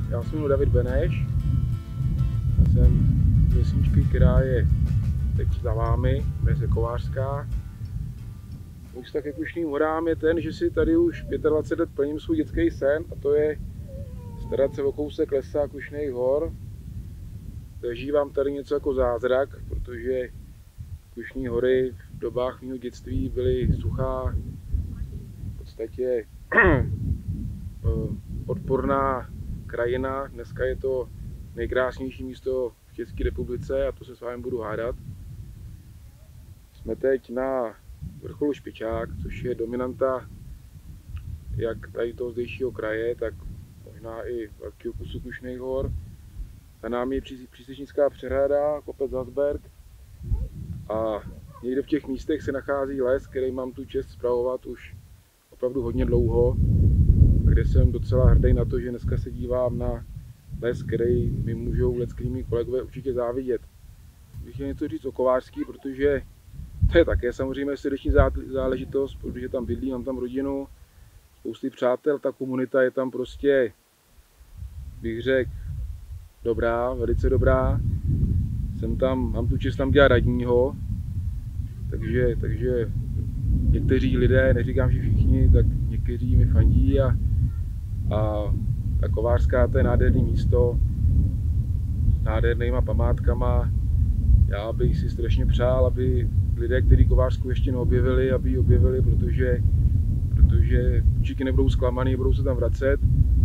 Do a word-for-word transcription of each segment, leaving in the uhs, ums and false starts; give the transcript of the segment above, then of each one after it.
Já jsem jmenuji David Beneš, jsem z vesničky, která je teď za vámi, jmenuje se Kovářská. Můj vztah ke Krušným horám je ten, že si tady už dvacet pět let plním svůj dětský sen, a to je starat se o kousek lesa Krušných hor. Zažívám tady něco jako zázrak, protože Krušní hory v dobách mého dětství byly suchá, v podstatě odporná krajina. Dneska je to nejkrásnější místo v České republice a to se s vámi budu hádat. Jsme teď na vrcholu Špičák, což je dominanta jak tady toho zdejšího kraje, tak možná i velkého kusu Krušných hor. Za námi je přísečnická přehrada, kopec Hasberg, a někde v těch místech se nachází les, který mám tu čest spravovat už opravdu hodně dlouho, kde jsem docela hrdý na to, že dneska se dívám na les, který mi můžou leckými kolegové určitě závidět. Bych chtěl něco říct o Kovářský, protože to je také samozřejmě srdeční záležitost, protože tam bydlím, mám tam rodinu, spousty přátel, ta komunita je tam prostě, bych řekl, dobrá, velice dobrá. Jsem tam, mám tu čest tam dělat radního, takže, takže někteří lidé, neříkám, že všichni, tak někteří mi fandí a, a ta Kovářská, to je nádherné místo s nádhernýma památkama. Já bych si strašně přál, aby lidé, kteří Kovářskou ještě neobjevili, aby ji objevili, protože, protože určitě nebudou zklamaný, budou se tam vracet.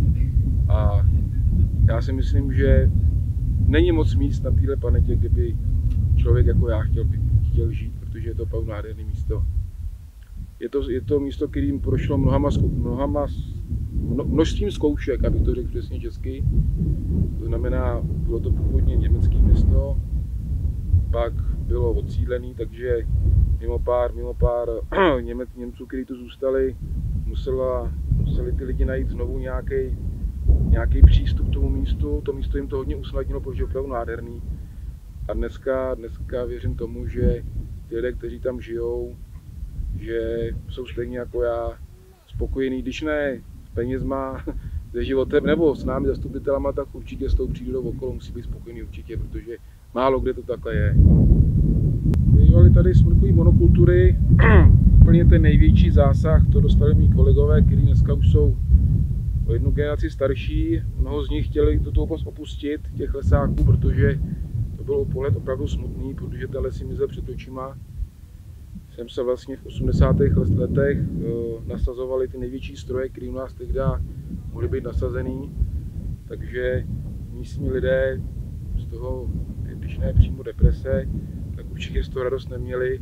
A já si myslím, že není moc míst na této planetě, kde by člověk jako já chtěl, chtěl žít, protože je to opravdu nádherné místo. Je to, je to místo, kterým prošlo mnohama, mnohama, mno, množstvím zkoušek, abych to řekl přesně česky. To znamená, bylo to původně německé město, pak bylo odsídlené, takže mimo pár, mimo pár Němec, Němců, kteří tu zůstali, musela, museli ty lidi najít znovu nějaký nějaký přístup k tomu místu. To místo jim to hodně usnadnilo, protože je opravdu nádherný. A dneska, dneska věřím tomu, že ty lidé, kteří tam žijou, že jsou stejně jako já spokojení, když ne s penězma, se životem nebo s námi zastupitelama, tak určitě s tou přírodou okolo musí být spokojený určitě, protože málo kde to takhle je. Bývaly tady smrkový monokultury, úplně ten největší zásah, to dostali mý kolegové, kteří dneska už jsou o jednu generaci starší. Mnoho z nich chtěli tuto oblast opustit, těch lesáků, protože to bylo pohled opravdu smutný, protože ten les mizel před očima. Jsem se vlastně v osmdesátých letech nasazovaly ty největší stroje, které u nás tehdy mohly být nasazený. Takže místní lidé z toho, když ne přímo deprese, tak určitě z toho radost neměli.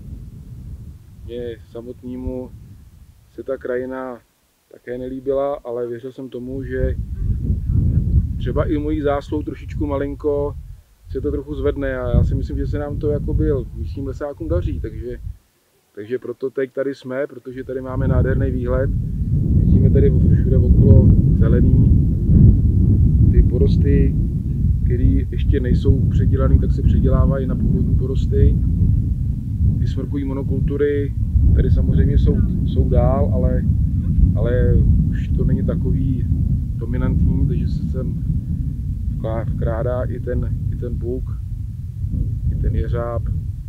Mně samotnému se ta krajina také nelíbila, ale věřil jsem tomu, že třeba i mojí zásluhou trošičku malinko se to trochu zvedne, a já si myslím, že se nám to jako byl místním lesákům daří, takže, takže proto teď tady jsme, protože tady máme nádherný výhled, vidíme tady všude okolo zelený, ty porosty, které ještě nejsou předělané, tak se předělávají na původní porosty. Ty smrkový monokultury tady samozřejmě jsou, jsou dál, ale ale už to není takový dominantní, takže se sem vkrádá i ten, i ten buk, i ten jeřáb,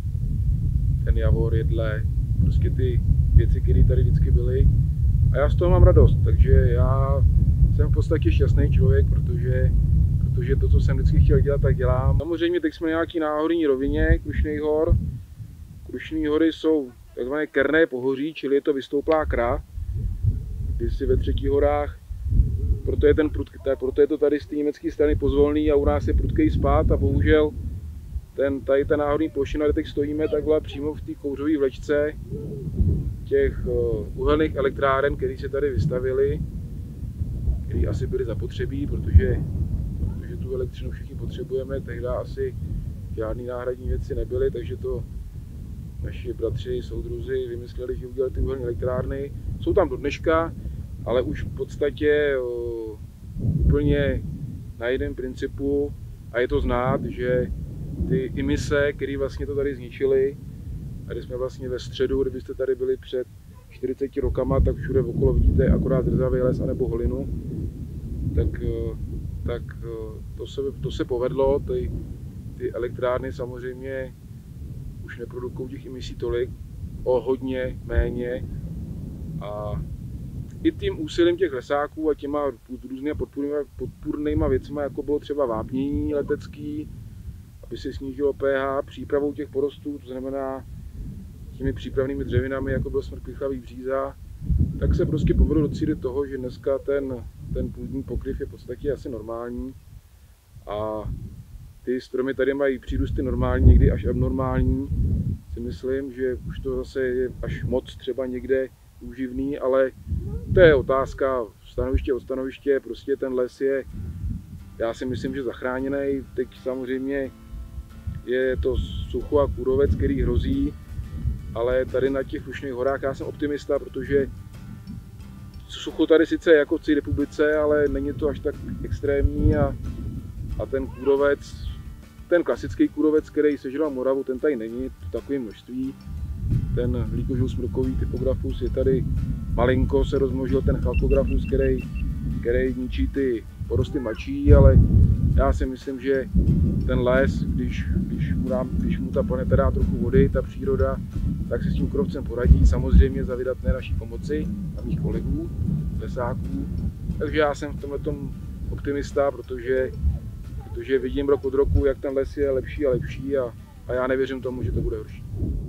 ten javor, jedle, prostě ty věci, které tady vždycky byly. A já z toho mám radost, takže já jsem v podstatě šťastný člověk, protože, protože to, co jsem vždycky chtěl dělat, tak dělám. Samozřejmě teď jsme na nějaký náhorní rovině Krušných hor. Krušné hory jsou takzvané kerné pohoří, čili je to vystouplá kra. Kdysi ve Třetích horách, proto je, ten prudký, proto je to tady z té německé strany pozvolný a u nás je prudký spád, a bohužel ten, tady ta náhodní plošina, kde teď stojíme, tak byla přímo v té kouřové vlečce těch uhelných elektráren, které se tady vystavily, které asi byly zapotřebí, protože, protože tu elektřinu všichni potřebujeme, tehdy asi žádné náhradní věci nebyly, takže to naši bratři, soudruzi vymysleli, že udělali ty uhelné elektrárny. Jsou tam do dneška, ale už v podstatě o, úplně na jiném principu, a je to znát, že ty emise, které vlastně to tady zničily, a když jsme vlastně ve středu, kdybyste tady byli před čtyřiceti rokama, tak všude okolo vidíte akorát zrzavý les anebo holinu, tak tak to se, to se povedlo. Ty, ty elektrárny samozřejmě už neprodukují těch emisí tolik, o hodně méně. A i tím úsilím těch lesáků a těma různými podpůrnýma věcma, jako bylo třeba vápnění letecký, aby se snížilo pH, přípravou těch porostů, to znamená těmi přípravnými dřevinami, jako byl smrk pichavý bříza, tak se prostě povedlo docílit toho, že dneska ten, ten půdní pokryv je v podstatě asi normální. A ty stromy tady mají přírůsty normální, někdy až abnormální. Si myslím, že už to zase je až moc třeba někde úživný, ale to je otázka stanoviště od stanoviště. Prostě ten les je, já si myslím, že zachráněný. Teď samozřejmě je to sucho a kůrovec, který hrozí, ale tady na těch Krušných horách já jsem optimista, protože sucho tady sice je jako v celé republice, ale není to až tak extrémní a, a ten kůrovec, ten klasický kůrovec, který sežral Moravu, ten tady není v takovém množství. Ten líkožou smrkový typografus je tady malinko, se rozmnožil ten chalkografus, který, který ničí ty porosty mladší, ale já si myslím, že ten les, když, když, mu, dám, když mu ta planeta dá trochu vody, ta příroda, tak se s tím kůrovcem poradí, samozřejmě za vydatné naší pomoci a mých kolegů, lesáků. Takže já jsem v tomhletom optimista, protože, protože vidím rok od roku, jak ten les je lepší a lepší a, a já nevěřím tomu, že to bude horší.